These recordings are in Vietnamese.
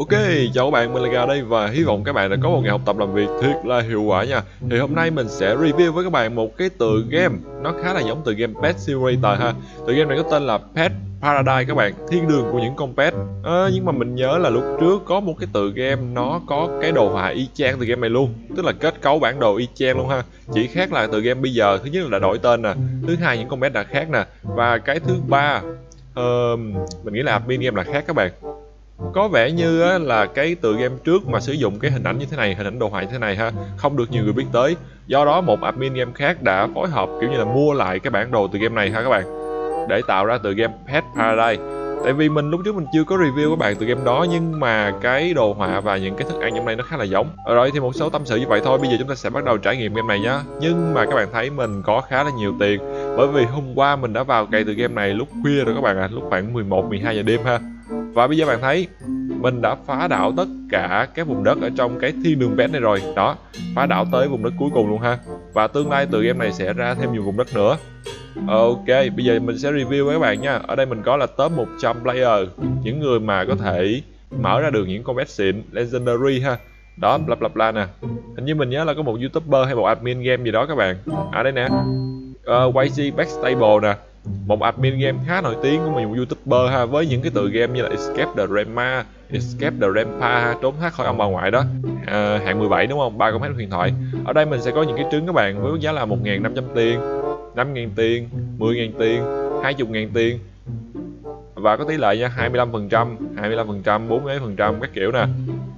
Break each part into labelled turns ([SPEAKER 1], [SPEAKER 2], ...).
[SPEAKER 1] Ok, chào các bạn, mình là Gà đây và hy vọng các bạn đã có một ngày học tập làm việc thiệt là hiệu quả nha. Thì hôm nay mình sẽ review với các bạn một cái tựa game nó khá là giống tựa game Pet Simulator ha. Tựa game này có tên là Pet Paradise các bạn, thiên đường của những con pet. Nhưng mà mình nhớ là lúc trước có một cái tựa game nó có cái đồ họa y chang tựa game này luôn, tức là kết cấu bản đồ y chang luôn ha. Chỉ khác là tựa game bây giờ thứ nhất là đã đổi tên nè, thứ hai những con pet đã khác nè, và cái thứ ba mình nghĩ là admin game là khác các bạn. Có vẻ như á, là cái tựa game trước mà sử dụng cái hình ảnh như thế này, hình ảnh đồ họa như thế này ha, không được nhiều người biết tới. Do đó một admin game khác đã phối hợp kiểu như là mua lại cái bản đồ tựa game này ha các bạn, để tạo ra tựa game Pet Paradise. Tại vì mình lúc trước mình chưa có review các bạn tựa game đó, nhưng mà cái đồ họa và những cái thức ăn trong đây nó khá là giống. Rồi thì một số tâm sự như vậy thôi, bây giờ chúng ta sẽ bắt đầu trải nghiệm game này nhá. Nhưng mà các bạn thấy mình có khá là nhiều tiền, bởi vì hôm qua mình đã vào cày tựa game này lúc khuya rồi các bạn ạ, lúc khoảng 11-12 giờ đêm ha. Và bây giờ bạn thấy mình đã phá đảo tất cả các vùng đất ở trong cái thiên đường pet này rồi. Đó, phá đảo tới vùng đất cuối cùng luôn ha. Và tương lai tựa game này sẽ ra thêm nhiều vùng đất nữa. Ok, bây giờ mình sẽ review với các bạn nha. Ở đây mình có là top 100 player, những người mà có thể mở ra được những con pet xịn, legendary ha. Đó, bla bla bla nè. Hình như mình nhớ là có một youtuber hay một admin game gì đó các bạn. À đây nè, YG Backstable nè, một admin game khá nổi tiếng của một youtuber ha, với những cái tựa game như là Escape the Rampa, Escape the Rampa ha, trốn thoát khỏi ông bà ngoại đó, hạng 17 đúng không, 3 con pet huyền thoại. Ở đây mình sẽ có những cái trứng các bạn với giá là 1.500 tiền, 5.000 tiền, 10.000 tiền, 20.000 tiền, và có tỷ lệ nha, 25%, 25%, 40% các kiểu nè.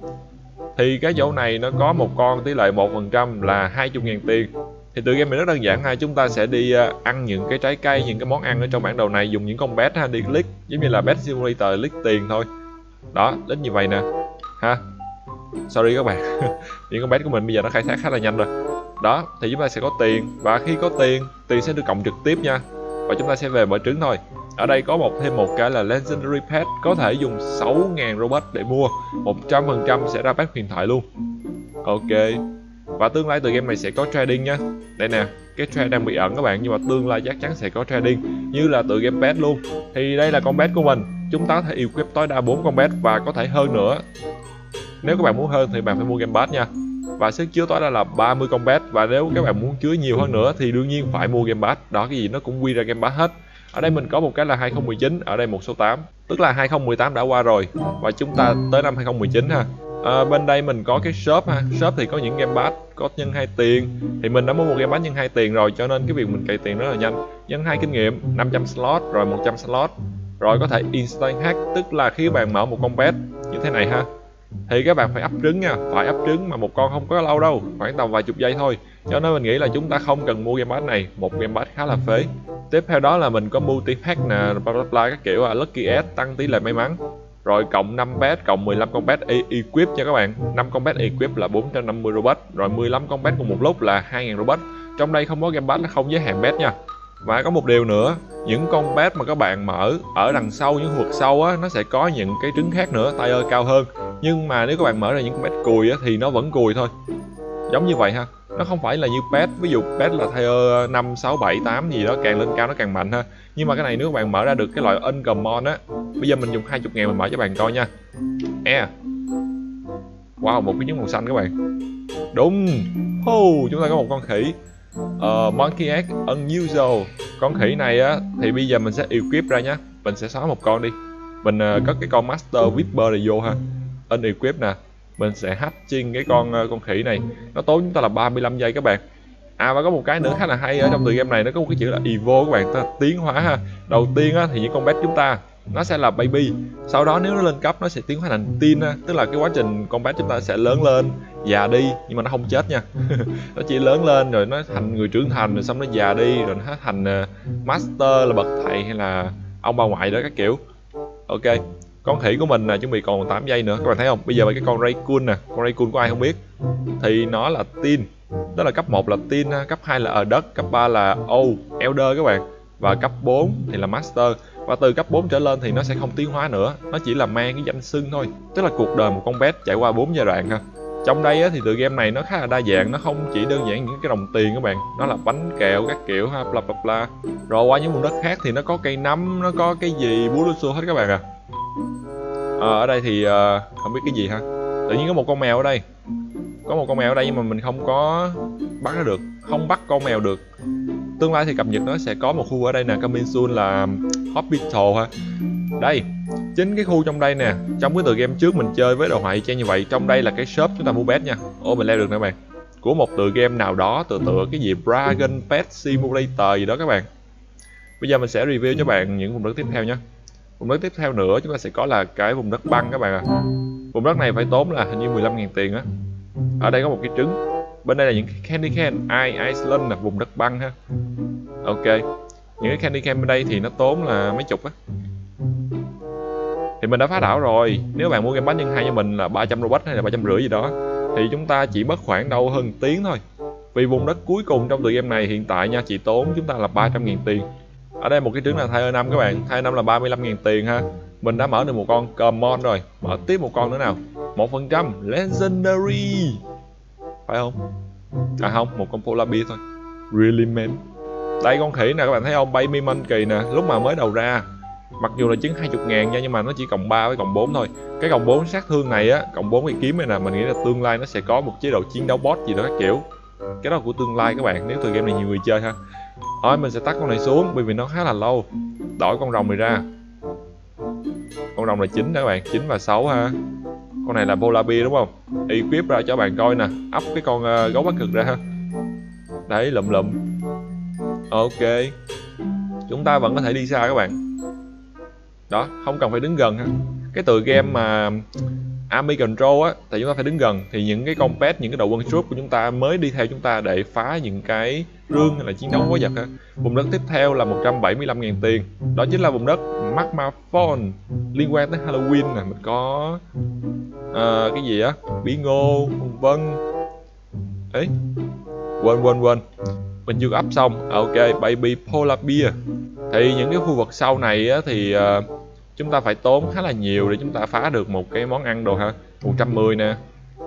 [SPEAKER 1] Thì cái chỗ này nó có một con tỷ lệ 1% là 20.000 tiền. Thì tựa game này rất đơn giản ha, chúng ta sẽ đi ăn những cái trái cây, những cái món ăn ở trong bản đồ này, dùng những con pet ha, đi click giống như là Pet Simulator click tiền thôi. Đó, click như vậy nè ha. Sorry các bạn. Những con pet của mình bây giờ nó khai thác khá là nhanh rồi. Đó, thì chúng ta sẽ có tiền, và khi có tiền sẽ được cộng trực tiếp nha. Và chúng ta sẽ về mở trứng thôi. Ở đây có thêm một cái là Legendary Pet, có thể dùng 6.000 Robux để mua, 100% sẽ ra pet huyền thoại luôn. Ok. Và tương lai tựa game này sẽ có trading nha. Đây nè, cái trade đang bị ẩn các bạn, nhưng mà tương lai chắc chắn sẽ có trading như là tựa game pet luôn. Thì đây là con pet của mình, chúng ta có thể equip tối đa 4 con pet và có thể hơn nữa. Nếu các bạn muốn hơn thì bạn phải mua game pass nha. Và sức chứa tối đa là 30 con pet, và nếu các bạn muốn chứa nhiều hơn nữa thì đương nhiên phải mua game pass. Đó, cái gì nó cũng quy ra game pass hết. Ở đây mình có một cái là 2019, ở đây một số 8, tức là 2018 đã qua rồi và chúng ta tới năm 2019 ha. Bên đây mình có cái shop ha, shop thì có những game pass có nhân 2 tiền, thì mình đã mua một game pass nhân 2 tiền rồi, cho nên cái việc mình cày tiền rất là nhanh. Nhân 2 kinh nghiệm, 500 slot rồi 100 slot, rồi có thể instant hack, tức là khi bạn mở một con pet như thế này ha, thì các bạn phải ấp trứng nha, phải ấp trứng mà một con không có lâu đâu, khoảng tầm vài chục giây thôi. Cho nên mình nghĩ là chúng ta không cần mua game pass này, một game pass khá là phế. Tiếp theo đó là mình có multi pack nè, bla bla bla các kiểu, lucky s tăng tỷ lệ may mắn, rồi cộng 5 pet, cộng 15 con pet equip nha các bạn. 5 con pet equip là 450 Robux, rồi 15 con pet cùng một lúc là 2.000 Robux. Trong đây không có game pass, nó không giới hạn pet nha. Và có một điều nữa, những con pet mà các bạn mở ở đằng sau, những khu vực sâu á, nó sẽ có những cái trứng khác nữa, tier cao hơn. Nhưng mà nếu các bạn mở ra những con pet cùi á, thì nó vẫn cùi thôi. Giống như vậy ha. Nó không phải là như pet, ví dụ pet là tier 5, 6, 7, 8 gì đó, càng lên cao nó càng mạnh ha. Nhưng mà cái này nếu các bạn mở ra được cái loại uncommon á, bây giờ mình dùng 20.000 mình mở cho bạn coi nha. Wow, một cái trứng màu xanh các bạn. Đúng. Chúng ta có một con khỉ. Monkey Egg Unusual. Con khỉ này á, thì bây giờ mình sẽ equip ra nhá. Mình sẽ xóa một con đi. Mình cất cái con Master Whipper này vô ha. Unequip nè. Mình sẽ hatching cái con khỉ này. Nó tốn chúng ta là 35 giây các bạn. Và có một cái nữa khá là hay ở trong tựa game này, nó có một cái chữ là Evo các bạn, ta tiến hóa ha. Đầu tiên á, thì những con pet chúng ta nó sẽ là baby, sau đó nếu nó lên cấp nó sẽ tiến hóa thành teen ha. Tức là cái quá trình con pet chúng ta sẽ lớn lên, già đi, nhưng mà nó không chết nha. Nó chỉ lớn lên rồi nó thành người trưởng thành, rồi xong nó già đi, rồi nó thành master là bậc thầy hay là ông bà ngoại đó các kiểu. Ok, con khỉ của mình là chuẩn bị còn 8 giây nữa, các bạn thấy không? Bây giờ cái con Rayquan nè, con Rayquan của ai không biết, thì nó là teen, tức là cấp 1 là teen, cấp 2 là ở đất, cấp 3 là elder các bạn, và cấp 4 thì là master. Và từ cấp 4 trở lên thì nó sẽ không tiến hóa nữa, nó chỉ là mang cái danh xưng thôi, tức là cuộc đời một con pet trải qua 4 giai đoạn ha. Trong đây á, thì tựa game này nó khá là đa dạng, nó không chỉ đơn giản những cái đồng tiền các bạn, nó là bánh kẹo các kiểu ha, bla bla bla. Rồi qua những vùng đất khác thì nó có cây nấm, nó có cái gì búa lô xô hết các bạn à. Ở đây thì không biết cái gì ha. Tự nhiên có một con mèo ở đây. Có một con mèo ở đây nhưng mà mình không có bắt nó được. Không bắt con mèo được. Tương lai thì cập nhật nó sẽ có một khu ở đây nè, coming soon là Hospital ha. Đây, chính cái khu trong đây nè. Trong cái tựa game trước mình chơi với đồ họa trang như vậy. Trong đây là cái shop chúng ta mua pet nha. Ồ, mình leo được nè các bạn. Của một tựa game nào đó, tựa cái gì Dragon Pet Simulator gì đó các bạn. Bây giờ mình sẽ review cho bạn những vùng đất tiếp theo nhé. Vùng đất tiếp theo nữa chúng ta sẽ có là cái vùng đất băng các bạn ạ. Vùng đất này phải tốn là hình như 15.000 tiền á. Ở đây có một cái trứng. Bên đây là những cái candy can, Iceland là vùng đất băng ha. Ok. Những cái candy can bên đây thì nó tốn là mấy chục á. Thì mình đã phá đảo rồi. Nếu bạn mua game pass nhân 2 cho mình là 300 Robux hay là 350 gì đó, thì chúng ta chỉ mất khoảng đâu hơn tiếng thôi. Vì vùng đất cuối cùng trong tựa game này hiện tại nha, chỉ tốn chúng ta là 300.000 tiền. Ở đây một cái trứng là Tier 5 các bạn. Tier 5 là 35.000 tiền ha. Mình đã mở được một con Common rồi. Mở tiếp một con nữa nào. 1% Legendary. Phải không? À không, một con Polar Bear thôi. Really man. Đây con khỉ nè các bạn thấy không? Baby Monkey nè. Lúc mà mới đầu ra, mặc dù là trứng 20.000 nha, nhưng mà nó chỉ cộng 3 với cộng 4 thôi. Cái cộng 4 sát thương này á, cộng 4 cái kiếm này nè, mình nghĩ là tương lai nó sẽ có một chế độ chiến đấu boss gì đó các kiểu. Cái đó là của tương lai các bạn, nếu tựa game này nhiều người chơi ha. Thôi mình sẽ tắt con này xuống bởi vì nó khá là lâu. Đổi con rồng này ra. Con rồng là 9 đó các bạn, 9 và 6 ha. Con này là Polar Bear đúng không? Equip ra cho bạn coi nè, up cái con gấu bắc cực ra ha. Đấy, lụm. Ok. Chúng ta vẫn có thể đi xa các bạn. Đó, không cần phải đứng gần ha. Cái tựa game mà Army Control á, thì chúng ta phải đứng gần. Thì những cái con pet, những cái đội quân troop của chúng ta mới đi theo chúng ta để phá những cái rương hay là chiến đấu quái vật ha. Vùng đất tiếp theo là 175.000 tiền. Đó chính là vùng đất Magma Fall. Liên quan tới Halloween nè, mình có cái gì á, bí ngô, vân. Ấy, quên. Mình chưa up xong. Ok, Baby Polar Bear. Thì những cái khu vực sau này á, thì chúng ta phải tốn khá là nhiều để chúng ta phá được một cái món ăn đồ ha. 110 nè.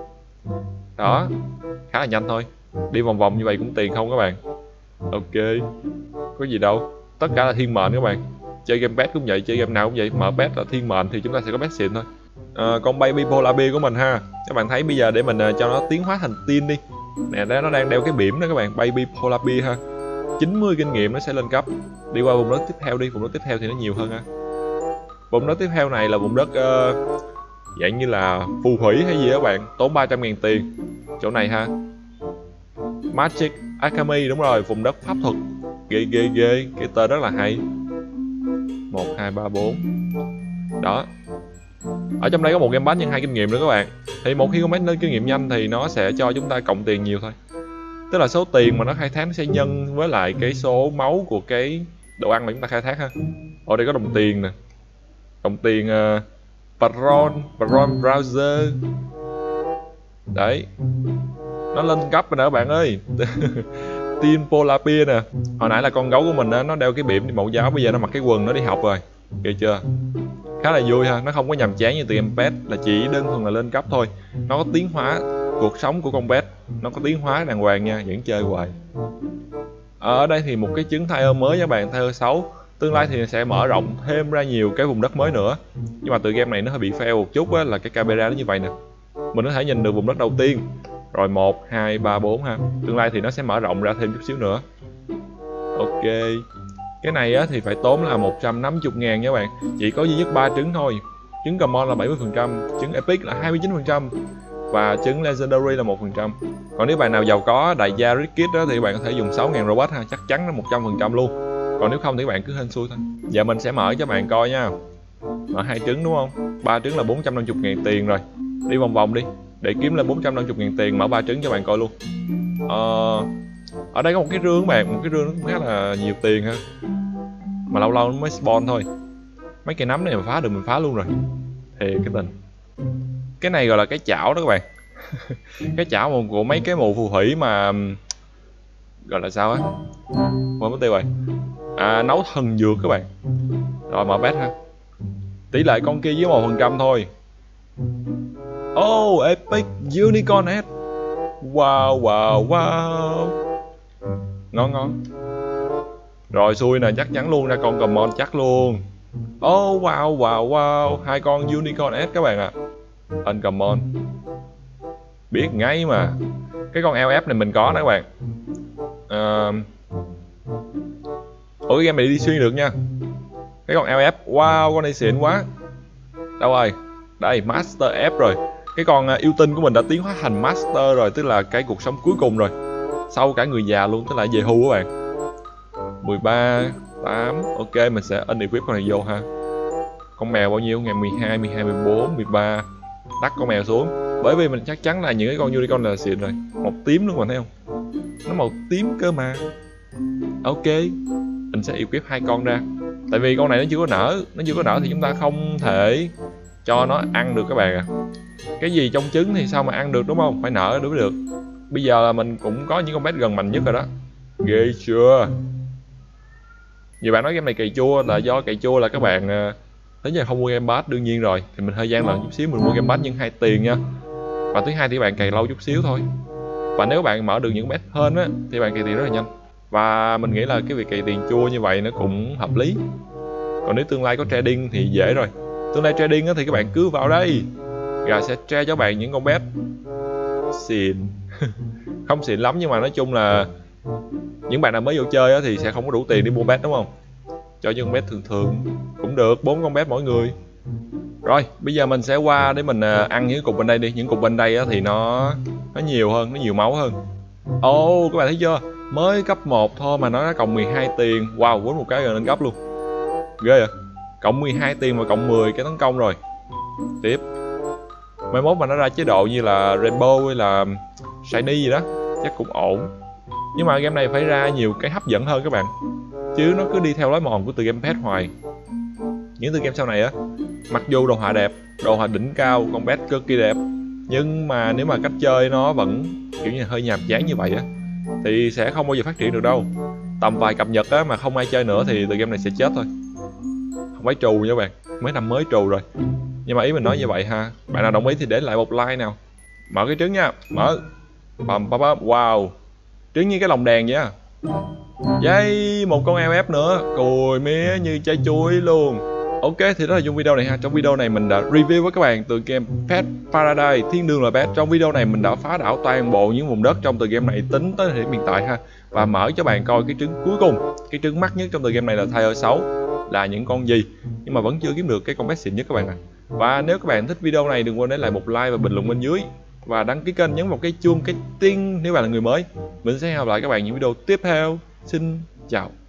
[SPEAKER 1] Đó, khá là nhanh thôi. Đi vòng vòng như vậy cũng tiền không các bạn. Ok, có gì đâu. Tất cả là thiên mệnh các bạn. Chơi game pet cũng vậy, chơi game nào cũng vậy. Mở pet là thiên mệnh thì chúng ta sẽ có pet xịn thôi. Con Baby Polar Bear của mình ha. Các bạn thấy bây giờ để mình cho nó tiến hóa thành tiên đi. Nè, nó đang đeo cái bỉm đó các bạn. Baby Polar Bear ha. 90 kinh nghiệm nó sẽ lên cấp. Đi qua vùng đất tiếp theo đi. Vùng đất tiếp theo thì nó nhiều hơn ha. Vùng đất tiếp theo này là vùng đất dạng như là phù thủy hay gì đó bạn. Tốn 300.000 tiền. Chỗ này ha. Magic Academy, đúng rồi, vùng đất pháp thuật. Ghê. Cái tên rất là hay. 1, 2, 3, 4. Đó. Ở trong đây có một game pass nhân 2 kinh nghiệm nữa các bạn. Thì một khi con pass lên kinh nghiệm nhanh thì nó sẽ cho chúng ta cộng tiền nhiều thôi. Tức là số tiền mà nó khai thác nó sẽ nhân với lại cái số máu của cái đồ ăn mà chúng ta khai thác ha. Ở đây có đồng tiền nè. Đồng tiền Baron Browser. Đấy. Nó lên cấp rồi nè các bạn ơi. Tin Polar Bear nè. Hồi nãy là con gấu của mình á, nó đeo cái bỉm màu giáo, bây giờ nó mặc cái quần nó đi học rồi. Kìa chưa? Khá là vui ha, nó không có nhàm chán như tựa game pet, là chỉ đơn thuần là lên cấp thôi. Nó có tiến hóa cuộc sống của con pet, nó có tiến hóa đàng hoàng nha, vẫn chơi hoài. Ở đây thì một cái trứng Tier mới các bạn, Tier 6. Tương lai thì sẽ mở rộng thêm ra nhiều cái vùng đất mới nữa. Nhưng mà tựa game này nó hơi bị fail một chút á, là cái camera nó như vậy nè. Mình có thể nhìn được vùng đất đầu tiên. Rồi 1, 2, 3, 4 ha. Tương lai thì nó sẽ mở rộng ra thêm chút xíu nữa. Ok. Cái này á, thì phải tốn là 150.000 nha các bạn. Chỉ có duy nhất 3 trứng thôi. Trứng Common là 70%, trứng Epic là 29%, và trứng Legendary là 1%. Còn nếu bạn nào giàu có đại gia Rich Kid đó, thì bạn có thể dùng 6.000 Robux ha, chắc chắn là 100% luôn. Còn nếu không thì bạn cứ hên xui thôi. Giờ mình sẽ mở cho bạn coi nha. Mở 2 trứng đúng không? 3 trứng là 450.000 tiền rồi. Đi vòng vòng đi để kiếm lên 450.000 tiền, mở 3 trứng cho bạn coi luôn. Ở đây có một cái rương các bạn, một cái rương nó cũng khá là nhiều tiền ha. Mà lâu lâu nó mới spawn thôi. Mấy cây nấm này mà phá được mình phá luôn rồi. Thì cái tình. Cái này gọi là cái chảo đó các bạn. Cái chảo của mấy cái mụ phù thủy mà gọi là sao á? Quên mất tiêu rồi. Nấu thần dược các bạn. Rồi mở pet ha. Tỷ lệ con kia với 1% thôi. Oh, Epic Unicorn Head. Wow. Ngon. Rồi xui nè, chắc chắn luôn ra con Common chắc luôn. Oh wow wow wow, hai con unicorn S các bạn ạ. Uncommon. Biết ngay mà. Cái con LF này mình có đó các bạn. Ủa cái game này đi xuyên được nha. Cái con LF, wow con này xịn quá. Đâu rồi? Đây, Master F rồi. Cái con yêu tinh của mình đã tiến hóa thành Master rồi, tức là cái cuộc sống cuối cùng rồi. Sau cả người già luôn, tức là về hưu các bạn. 13, 8, ok mình sẽ unequip con này vô ha. Con mèo bao nhiêu? Ngày 12, 12, 14, 13. Đắt con mèo xuống. Bởi vì mình chắc chắn là những cái con unicorn là xịn rồi. Màu tím luôn mà thấy không? Nó màu tím cơ mà. Ok, mình sẽ equip hai con ra. Tại vì con này nó chưa có nở. Nó chưa có nở thì chúng ta không thể cho nó ăn được các bạn ạ. Cái gì trong trứng thì sao mà ăn được đúng không? Phải nở đúng được. Bây giờ là mình cũng có những con pet gần mạnh nhất rồi đó. Ghê chưa? Nhiều bạn nói game này cày chua là do cày chua là các bạn thứ nhất là không mua game pass, đương nhiên rồi thì mình hơi gian lận chút xíu, mình mua game pass nhưng 2 tiền nha. Và thứ hai thì bạn cày lâu chút xíu thôi. Và nếu bạn mở được những pet hơn á thì bạn cày tiền rất là nhanh. Và mình nghĩ là cái việc cày tiền chua như vậy nó cũng hợp lý. Còn nếu tương lai có trading thì dễ rồi. Tương lai trading á thì các bạn cứ vào đây, gà sẽ trade cho bạn những con pet xịn. Không xịn lắm nhưng mà nói chung là những bạn nào mới vô chơi á thì sẽ không có đủ tiền để mua pet đúng không? Cho những con pet thường thường cũng được, 4 con pet mỗi người. Rồi bây giờ mình sẽ qua để mình ăn những cục bên đây đi. Những cục bên đây á thì nó nhiều hơn, nó nhiều máu hơn. Ồ các bạn thấy chưa, mới cấp 1 thôi mà nó đã cộng 12 tiền. Wow, quýnh một cái rồi lên cấp luôn, ghê vậy. Cộng 12 tiền và cộng 10 cái tấn công rồi. Tiếp mai mốt mà nó ra chế độ như là Rainbow hay là Shiny gì đó chắc cũng ổn. Nhưng mà game này phải ra nhiều cái hấp dẫn hơn các bạn, chứ nó cứ đi theo lối mòn của tựa game pet hoài. Những tựa game sau này á, mặc dù đồ họa đẹp, đồ họa đỉnh cao, con pet cực kỳ đẹp, nhưng mà nếu mà cách chơi nó vẫn kiểu như hơi nhàm chán như vậy á thì sẽ không bao giờ phát triển được đâu. Tầm vài cập nhật á mà không ai chơi nữa thì tựa game này sẽ chết thôi. Không phải trù nha bạn, mấy năm mới trù rồi. Nhưng mà ý mình nói như vậy ha. Bạn nào đồng ý thì để lại một like nào. Mở cái trứng nha, mở. Bầm bầm bầm, wow. Trứng như cái lồng đèn vậy. Yay, một con LF nữa, cùi mía như trái chuối luôn. Ok, thì đó là trong video này ha. Trong video này mình đã review với các bạn tựa game Pet Paradise Thiên Đường là Pet. Trong video này mình đã phá đảo toàn bộ những vùng đất trong tựa game này tính tới thời điểm hiện tại ha. Và mở cho bạn coi cái trứng cuối cùng. Cái trứng mắc nhất trong tựa game này là Tier 6 là những con gì, nhưng mà vẫn chưa kiếm được cái con pet xịn nhất các bạn ạ. Và nếu các bạn thích video này đừng quên để lại một like và bình luận bên dưới. Và đăng ký kênh, nhấn vào cái chuông, cái tiếng nếu bạn là người mới. Mình sẽ hẹn gặp lại các bạn những video tiếp theo. Xin chào.